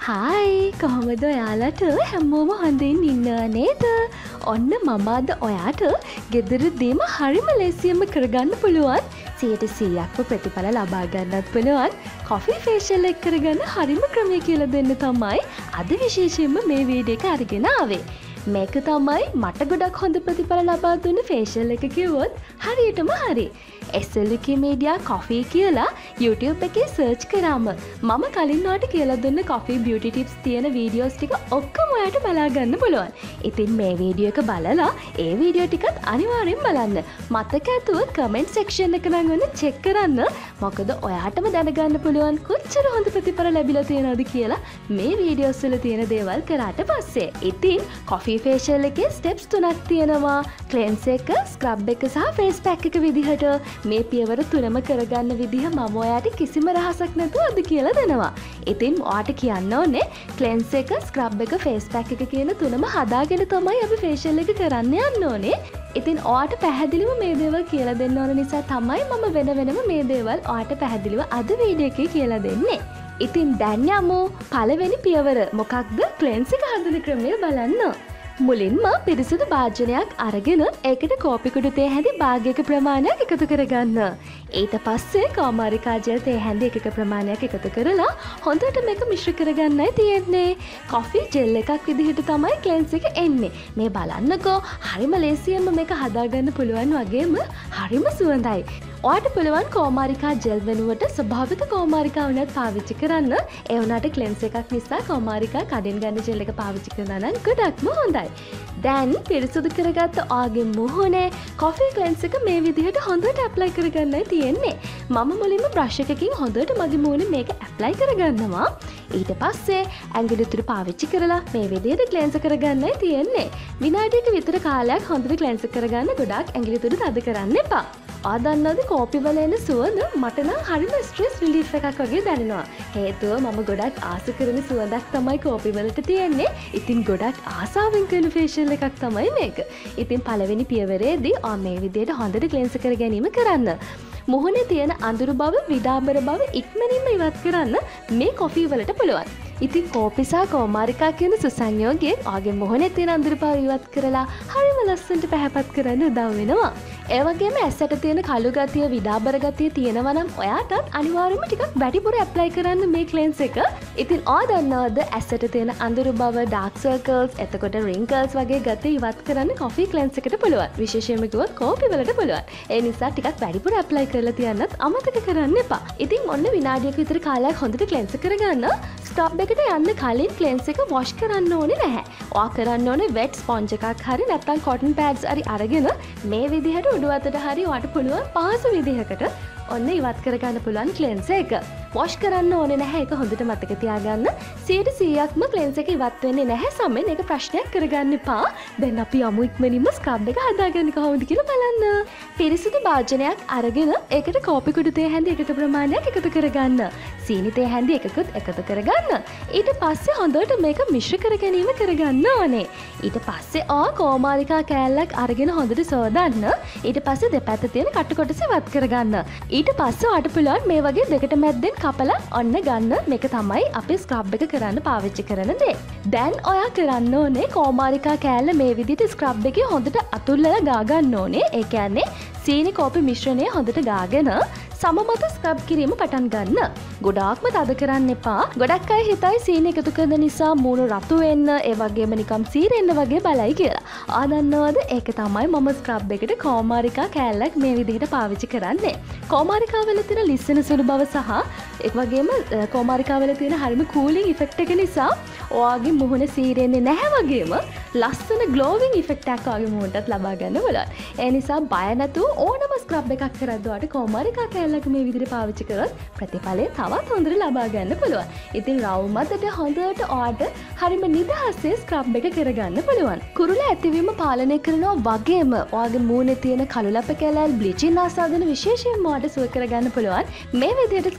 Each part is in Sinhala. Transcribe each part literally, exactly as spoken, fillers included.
හායි කොහොමද ඔයාලට හැමෝම හොඳින් ඉන්නව නේද? ඔන්න මම අද ඔයාට ගෙදරදීම හරිම ලේසියෙන්ම කරගන්න පුළුවන් සියයට සීයක්ම ප්‍රතිඵල ලබා ගන්නත් පුළුවන් කොෆි ෆේෂියල් එක කරගන්න හරිම ක්‍රමය කියලා දෙන්න තමයි අද විශේෂයෙන්ම මේ වීඩියෝ එක අරගෙන ආවේ. මේක තමයි මට ගොඩක් හොඳ ප්‍රතිඵල ලබා දුන්න ෆේෂියල් එක කිව්වොත් හරියටම හරි. S L U Media Coffee කියලා YouTube එකේ සර්ච් කරාම මම කලින් ඔයාලට කියලා දුන්න coffee beauty tips තියෙන වීඩියෝස් ටික ඔක්කොම ඔයාලට බලා ගන්න පුළුවන්. ඉතින් මේ වීඩියෝ එක බලලා ඒ වීඩියෝ ටිකත් අනිවාර්යෙන් බලන්න. මතක ඇතුව comment section එක නම් ඔන්න check කරන්න. මොකද ඔයාටම දැනගන්න පුළුවන් කොච්චර හොඳ ප්‍රතිඵල ලැබිලා තියෙනවද කියලා මේ වීඩියෝස් වල තියෙන දේවල් කරාට පස්සේ. ඉතින් coffee facial එකේ steps තුනක් තියෙනවා. cleanse එක, scrub එක සහ face pack එක විදිහට මේ පියවර තුනම කරගන්න විදිහ මම ඔයාට කිසිම රහසක් නැතුව අද කියලා දෙනවා. ඉතින් ඔයාට කියන්න ඕනේ cleanse එක, scrub එක, face pack එක කියන තුනම හදාගෙන තමයි අපි facial එක කරන්න යන්න ඕනේ. ඉතින් ඔයාට පැහැදිලිව මේ දේවල් කියලා දෙන්න ඕන නිසා තමයි මම වෙන වෙනම මේ දේවල් ඔයාට පැහැදිලිව අද වීඩියෝ එකේ කියලා දෙන්නේ. ඉතින් දැන් යමු පළවෙනි පියවර. මොකක්ද? cleanse එක හදන ක්‍රමය බලන්න. මුලින්ම පිරිසිදු භාජනයක් අරගෙන ඒකට කෝපි කුඩු තේ හැඳි භාගයක ප්‍රමාණයක් එකතු කරගන්න. ඊට පස්සේ කාමාරිකා ජෙල් තේ හැඳි එකක ප්‍රමාණයක් එකතු කරලා හොඳට මේක මිශ්‍ර කරගන්නයි තියෙන්නේ. කොෆි ජෙල් එකක් විදිහට තමයි ක්ලෙන්ස් එක එන්නේ. මේ බලන්නකෝ හරිම ලේසියෙන්ම මේක හදාගන්න පුළුවන් වගේම හරිම සුවඳයි. ඔයාට පුළුවන් කෝමාරිකා ජෙල් වෙනුවට ස්වභාවික කෝමාරිකා වුණත් පාවිච්චි කරන්න. ඒ වුණාට ක්ලෙන්ස් එකක් නිසා කෝමාරිකා කඩෙන් ගන්න ජෙල් එක පාවිච්චි කරනවා නම් ගොඩක්ම හොඳයි. දැන් පිරිසුදු කරගත්ත ඔයාගේ මුහුණේ කොෆි ක්ලෙන්ස් එක මේ විදිහට හොඳට ඇප්ලයි කරගන්නයි තියෙන්නේ. මම මුලින්ම බ්‍රෂ් එකකින් හොඳට මගේ මුහුණේ මේක ඇප්ලයි කරගන්නවා. ඊට පස්සේ ඇඟිලි තුඩු පාවිච්චි කරලා මේ විදිහට ක්ලෙන්ස් කරගන්නයි තියෙන්නේ. විනාඩියක විතර කාලයක් හොඳට ක්ලෙන්ස් කරගන්න. ගොඩක් ඇඟිලි තුඩු තද කරන්න එපා. ආ දන්නවද කෝපි වල එන සුවඳ මට නම් හරිම ස්ට්‍රෙස් රිලීෆ් එකක් වගේ දැනෙනවා. හේතුව මම ගොඩක් ආස කරන සුවඳක් තමයි කෝපි වලට තියෙන්නේ. ඉතින් ගොඩක් ආසාවෙන් කරන ෆේෂියල් එකක් තමයි මේක. ඉතින් පළවෙනි පියවරේදී ආ මේ විදිහට හොඳට ක්ලෙන්ස් කර ගැනීම කරන්න. මුහුණේ තියෙන අඳුරු බව, විඩාඹර බව ඉක්මනින්ම ඉවත් කරන්න මේ කොෆි වලට පුළුවන්. ඉතින් කෝපි සහ කෝමාරිකා කියන සුසංයෝගයෙන් ඔයාගේ මුහුණේ තියෙන අඳුරු බව ඉවත් කරලා හරිම ලස්සනට පැහැපත් කරන්න උදව් වෙනවා. ඒ වගේම ඇසට තියෙන කළු ගතිය, විඩාඹර ගතිය තියෙනවා නම් ඔයාටත් අනිවාර්යයෙන්ම ටිකක් වැඩිපුර ඇප්ලයි කරන්න මේ ක්ලෙන්ස් එක. ඉතින් ඔයා දන්නවද ඇසට තියෙන අඳුරු බව, ඩාර්ක් සර්කල්ස්, එතකොට රින්කල්ස් වගේ ගතිය ඉවත් කරන්න කොෆි ක්ලෙන්ස් එකට පුළුවන්. විශේෂයෙන්ම කිව්වොත් කෝපි වලට පුළුවන්. ඒ නිසා ටිකක් වැඩිපුර ඇප්ලයි කරලා තියන්නත් අමතක කරන්න එපා. ඉතින් ඔන්න විනාඩියක විතර කාලයක් හොඳට ක්ලෙන්ස් කරගන්න. ස්ටොප් එකට යන්න කලින් ක්ලෙන්ස් එක වොෂ් කරන්න ඕනේ නැහැ. ඔයා කරන්න ඕනේ වෙට් ස්පොන්ජ් එකක් හරි නැත්නම් කොටන් පැඩ්ස් හරි අරගෙන මේ විදිහට උඩු අතට හරි ඔයාට පුළුවන් පහසු විදිහකට ඔන්න ඉවත් කරගන්න පුළුවන් ක්ලෙන්ස් එක. වොෂ් කරන්න ඕනේ නැහැ. ඒක හොඳට මතක තියාගන්න. සියයට සීයක්ම ක්ලෙන්ස් එක ඉවත් වෙන්නේ නැහැ. සමෙන් ඒක ප්‍රශ්නයක් කරගන්න එපා. දැන් අපි යමු ඉක්මනින්ම ස්ක්‍රබ් එක හදාගන්න කොහොමද කියලා බලන්න. පිරිසිදු භාජනයක් අරගෙන ඒකට කෝපි කුඩු තේ හැඳි එකක ප්‍රමාණයක් එකතු කරගන්න. සීනි තේ හැඳි එකකුත් එකතු කරගන්න. ඊට පස්සේ හොඳට මේක මිශ්‍ර කර ගැනීම කරගන්න ඕනේ. ඊට පස්සේ ආ කෝමාරිකා කෑල්ලක් අරගෙන හොඳට සෝදන්න. ඊට පස්සේ දෙපැත්ත තියෙන කටු කොටස ඉවත් කරගන්න. ඊට පස්සේ ඔයාට පුළුවන් මේ වගේ දෙකට මැද්දෙන් කපලා ඔන්න ගන්න. මේක තමයි අපි ස්ක්‍රබ් එක කරන්න පාවිච්චි කරන දේ. දැන් ඔයා කරන්න ඕනේ කෝමාරිකා කෑල්ල මේ විදිහට ස්ක්‍රබ් එකේ හොඳට අතුල්ලලා ගා ගන්න ඕනේ. ඒ කියන්නේ සීනි කෝපි මිශ්‍රණය හොඳට ගාගෙන සමමත ස්ක්‍රබ් කිරීම පටන් ගන්න. ගොඩාක්ම තද කරන්න එපා. ගොඩක් අය හිතයි සීනි එකතු කරන නිසා මූණු රතු වෙන්න, ඒ වගේම නිකම් සීරෙන්න වගේ බලයි කියලා. ආ දන්නවද? ඒක තමයි මම ස්ක්‍රබ් එකට කෝමාරිකා කෑල්ලක් මේ විදිහට පාවිච්චි කරන්නේ. කෝමාරිකා වල තියෙන ලිස්සන සුළු බව සහ ඒ වගේම කෝමාරිකා වල තියෙන හරිම කූලින් ඉෆෙක්ට් එක නිසා ඔයාගේ මුහුණ සීරෙන්නේ නැහැ වගේම ලස්සන ග්ලෝවින් ඉෆෙක්ට් එකක් ඔයාගේ මුහුණටත් ලබා ගන්න පුළුවන්. ඒ නිසා බය නැතුව ඕනම ස්ක්‍රබ් එකක් කරද්දී ඔයාට කෝමාරිකා කෑල්ලක් මේ විදිහට පාවිච්චි කරොත් ප්‍රතිඵලය තවත් හොඳට ලබා ගන්න පුළුවන්. ඉතින් රවුම් අතට හොඳට ඔයාට හරිම නිදහසේ ස්ක්‍රබ් එක කරගන්න පුළුවන්. කුරුල ඇතිවීම පාලනය කරනවා වගේම ඔයාගේ මූණේ තියෙන කළු ලප කැලල්, බ්ලීචින් ආසාදන විශේෂයෙන්ම ඔයාට සුව කරගන්න පුළුවන් මේ විදිහට ස්ක්‍රබ් එකක්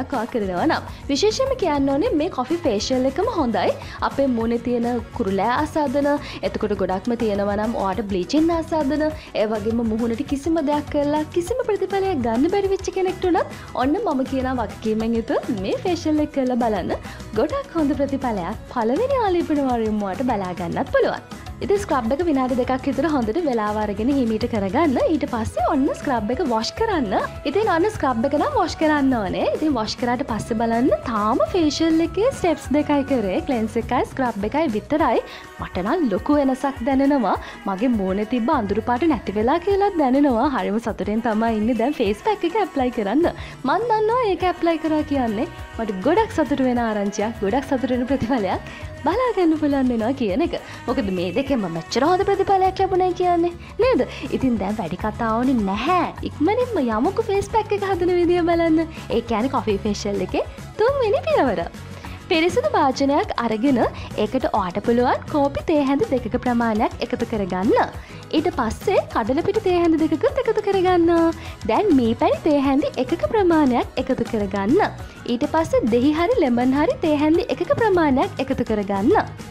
වැඩක් ඔයා කරනවා නම්. විශේෂයෙන්ම කියන්න ඕනේ මේ කොෆි ෆේෂියල් එකම හොඳයි. අපේ මූණේ තියෙන කුරුලෑ ආසාදන, එතකොට ගොඩක්ම තියෙනවා නම් ඔයාට බ්ලීචින් ආසාදන, ඒ වගේම මුහුණට කිසිම දෙයක් කරලා කිසිම ප්‍රතිඵලයක් ගන්න බැරි වෙච්ච කෙනෙක්ට උනත් ඔන්න මම කියන වගකීමෙන් යුතුව මේ ෆේෂියල් එක කරලා බලන්න. ගොඩක් හොඳ ප්‍රතිඵලයක් පළවෙනි ආලේපන වරින්ම ඔයාට බලා ගන්නත් පුළුවන්. ඉතින් ස්ක්‍රබ් එක විනාඩි දෙකක් විතර හොඳට වෙලාව අරගෙන හිමීට කරගන්න. ඊට පස්සේ ඔන්න ස්ක්‍රබ් එක වොෂ් කරන්න. ඉතින් ඔන්න ස්ක්‍රබ් එක නම් වොෂ් කරන්න ඕනේ. ඉතින් වොෂ් කරාට පස්සේ බලන්න තාම ෆේෂියල් එකේ ස්ටෙප්ස් දෙකයි කරේ. ක්ලෙන්ස් එකයි ස්ක්‍රබ් එකයි විතරයි. මට නම් ලොකු වෙනසක් දැනෙනවා. මගේ මූණේ තිබ්බ අඳුරු පාට නැති වෙලා කියලා දැනෙනවා. හරිම සතුටින් තමයි ඉන්නේ දැන් ෆේස් පැක් එක ඇප්ලයි කරන්න. මම දන්නවා ඒක ඇප්ලයි කරා කියන්නේ මට ගොඩක් සතුට වෙන ආරංචියක්, ගොඩක් සතුට වෙන ප්‍රතිඵලයක් බලා ගන්න පුළුවන් වෙනවා කියන එක. මොකද මේ දෙකෙන්ම මෙච්චර හොඳ ප්‍රතිඵලයක් ලැබුණයි කියන්නේ නේද? ඉතින් දැන් වැඩි කතා ඕනේ නැහැ. ඉක්මනින්ම යමුකෝ ෆේස් පැක් එක හදන විදිය බලන්න. ඒ කියන්නේ කොෆි ෆේෂියල් එකේ තුන්වෙනි පියවර. පිරිසිදු භාජනයක් අරගෙන ඒකට ඔයාට පුළුවන් කෝපි තේ හැඳි දෙකක ප්‍රමාණයක් එකතු කරගන්න. ඊට පස්සේ කඩලපිටි තේ හැඳි දෙකකුත් එකතු කරගන්න. දැන් මේ පැණි තේ හැඳි එකක ප්‍රමාණයක් එකතු කරගන්න. ඊට පස්සේ දෙහි හරි ලෙමන් හරි තේ හැඳි එකක ප්‍රමාණයක් එකතු කරගන්න.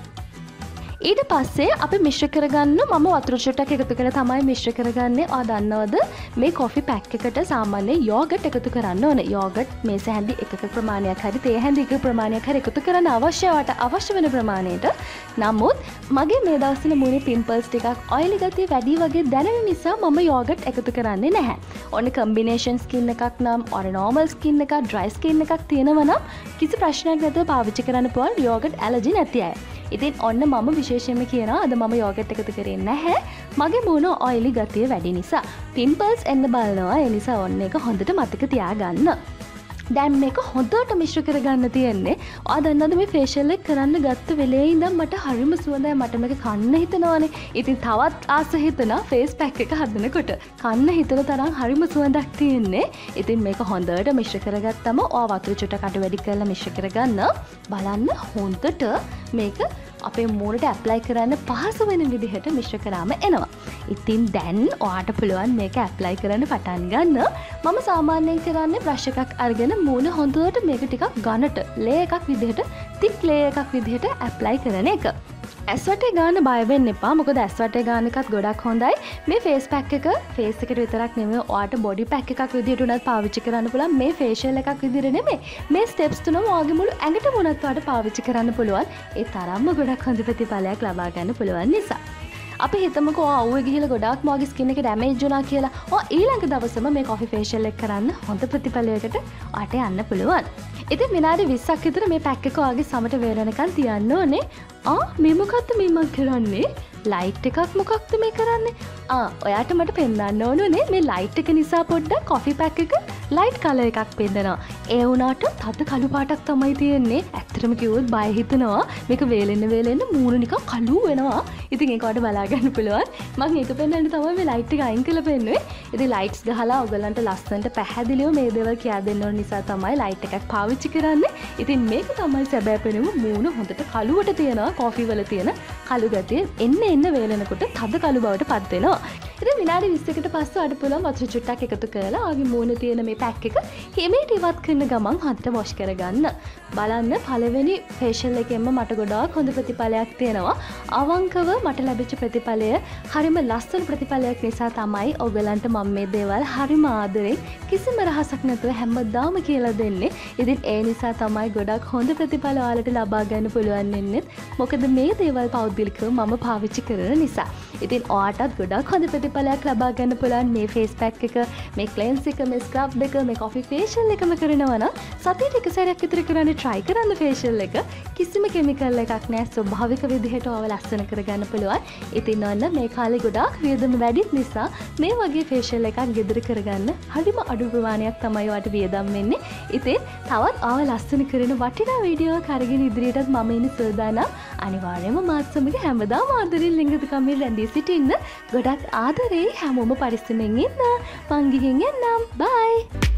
ඊට පස්සේ අපි මිශ්‍ර කරගන්න මම වතුර චුට්ටක් එකතු කරලා තමයි මිශ්‍ර කරගන්නේ. ඔයා දන්නවද මේ කොෆි පැක් එකට සාමාන්‍යයෙන් යෝගට් එකතු කරන්න ඕනේ. යෝගට් මේස හැඳි එකක ප්‍රමාණයක් හරි තේ හැඳි එකක ප්‍රමාණයක් හරි එකතු කරන්න අවශ්‍යවට අවශ්‍ය වෙන ප්‍රමාණයට. නමුත් මගේ මේ දවස්වල මූණේ පිම්පල්ස් ටිකක් ඔයිලි ගතිය වැඩි වගේ දැනෙන නිසා මම යෝගට් එකතු කරන්නේ නැහැ. ඔන්න කම්බිනේෂන් ස්කින් එකක් නම් ඔර නෝමල් ස්කින් එකක් ඩ්‍රයි ස්කින් එකක් තියෙනවා නම් කිසි ප්‍රශ්නයක් නැතුව පාවිච්චි කරන්න පුළුවන් යෝගට් ඇලර්ජි නැති අය. ඉතින් ඔන්න මම විශේෂයෙන්ම කියනවා අද මම යෝගට් එකතු කරේ නැහැ. මගේ මූණ ඔයිලි ගතිය වැඩි නිසා. පිම්පල්ස් එන්න බලනවා. ඒ නිසා ඔන්න ඒක හොඳට මතක තියාගන්න. දැන් මේක හොඳට මිශ්‍ර කරගන්න තියෙන්නේ. ඔයා දන්නවද මේ ෆේෂියල් එක කරන්න ගත්ත වෙලේ ඉඳන් මට හරිම සුවඳයි. මට මේක කන්න හිතනවානේ. ඉතින් තවත් ආස හිතනවා ෆේස් පැක් එක හදනකොට. කන්න හිතන තරම් හරිම සුවඳක් තියෙන්නේ. ඉතින් මේක හොඳට මිශ්‍ර කරගත්තම ඔයා වතුර චුට්ටක් අඩු වැඩි කරලා මිශ්‍ර කරගන්න. බලන්න හොඳට මේක අපේ මූණට ඇප්ලයි කරන්න පහසු වෙන විදිහට මිශ්‍ර කරාම එනවා. ඉතින් දැන් ඔයාට පුළුවන් මේක ඇප්ලයි කරන්න පටන් ගන්න. මම සාමාන්‍යයෙන් කරන්නේ බ්‍රෂ් එකක් අරගෙන මූණ හොඳට මේක ටිකක් ඝනට ලේ එකක් විදිහට තික් ලේ එකක් විදිහට ඇප්ලයි කරන එක. ඇස් වටේ ගාන බය වෙන්න එපා. මොකද ඇස් වටේ ගාන එකත් ගොඩක් හොඳයි. මේ ෆේස් පැක් එක ෆේස් එකට විතරක් නෙමෙයි ඔයාට බොඩි පැක් එකක් විදිහට උනත් පාවිච්චි කරන්න පුළුවන්. මේ ෆේෂියල් එකක් විදිහට නෙමෙයි. මේ ස්ටෙප්ස් තුනම ඔයාගේ මුළු ඇඟටම උනත් ඔයාට පාවිච්චි කරන්න පුළුවන්. ඒ තරම්ම ගොඩක් හොඳ ප්‍රතිඵලයක් ලබා ගන්න පුළුවන් නිසා. අපි හිතමුකෝ ඔයා අවුවේ ගිහිල්ලා ගොඩාක් මගේ ස්කින් එක ඩැමේජ් වුණා කියලා. ඔයා ඊළඟ දවසම මේ කොෆි ෆේෂියල් එක කරන්න හොඳ ප්‍රතිඵලයකට ඔයාට යන්න පුළුවන්. ඉතින් විනාඩි විස්සක් විතර මේ පැක් එක ඔයාගේ සමට වේලනකන් තියන්න ඕනේ. ආ මේ මොකක්ද මේ මම කරන්නේ? ලයිට් එකක් මොකක්ද මේ කරන්නේ? ආ ඔයාට මට පෙන්වන්න ඕනේ මේ ලයිට් එක නිසා පොඩ්ඩක් කොෆි පැක් එක ලයිට් කලර් එකක් පෙන්නනවා. ඒ වුණාට තද කළු පාටක් තමයි තියෙන්නේ. ඇත්තටම කිව්වොත් බය හිතෙනවා. මේක වේලෙන්න වේලෙන්න මූණ නිකන් කළු වෙනවා. ඉතින් ඒක ඔයාලට බලා ගන්න පුළුවන්. මම ඒක පෙන්වන්න තමයි මේ ලයිට් එක අයින් කරලා පෙන්නුවේ. ඉතින් ලයිට්ස් ගහලා ඔයගලන්ට ලස්සනට පැහැදිලිව මේ දේවල් කියා දෙන්න ඕන නිසා තමයි ලයිට් එකක් පාවිච්චි කරන්නේ. ඉතින් මේක තමයි සැබෑ පෙනුම. මූණ හොඳට කළුවට තියෙනවා. කොෆි වල තියෙන කළු ගතිය එන්න එන්න වේලෙනකොට තද කළු බවට පත් වෙනවා. ඉතින් විනාඩි විස්සකට පස්සේ අඩ පුළුවන් වතුර චුට්ටක් එකතු කරලා ආගේ මූණේ තියෙන මේ පැක් එක හිමීට ඉවත් කරන ගමන් හොඳට වොෂ් කරගන්න. බලන්න පළවෙනි ෆේෂියල් එකෙන්ම මට ගොඩාක් හොඳ ප්‍රතිඵලයක් තියෙනවා. අවංකව මට ලැබිච්ච ප්‍රතිඵලය හරිම ලස්සන ප්‍රතිඵලයක් නිසා තමයි ඔයගලන්ට මම මේ දේවල් හරිම ආදරෙන් කිසිම රහසක් නැතුව හැමදාම කියලා දෙන්නේ. ඉතින් ඒ නිසා තමයි ගොඩක් හොඳ ප්‍රතිඵල ඔයාලට ලබා ගන්න පුළුවන් වෙන්නේ. මොකද මේ දේවල් පෞද්ගලිකව මම පාවිච්චි කරන නිසා. ඉතින් ඔයාටත් ගොඩක් හොඳ ප්‍රතිඵලයක් ලබා ගන්න පුළුවන් මේ ෆේස් පැක් එක, මේ ක්ලෙන්ස් එක, මේ ස්ක්‍රබ් එක, මේ කොෆි ෆේෂියල් එකම කරනවා නම් සතියට එක සැරයක් විතර කරන්න try කරන්න ෆේෂියල් එක. කිසිම කෙමිකල් එකක් නැහැ. ස්වභාවික විදිහට ඔයාව ලස්සන කරගන්න පුළුවන්. ඉතින් ඔන්න මේ කාලේ ගොඩාක් වියදම වැඩි නිසා මේ වගේ ෆේෂියල් එකක් ගෙදර කරගන්න හරිම අඩු ප්‍රමාණයක් තමයි ඔයාට වියදම් වෙන්නේ. ඉතින් තවත් ඔයාව ලස්සන කරන වටිනා වීඩියෝ එකක් අරගෙන ඉදිරියටත් මම ඉන්නේ සූදානම්. අනිවාර්යයෙන්ම මාත් සමග හැමදාම ආදරෙන් ලිංගිකකමෙන් රැඳී සිටින්න. ගොඩක් ආදරේ හැමෝම පරිස්සමෙන් ඉන්න. මං ගිහින් එන්නම්. බයි.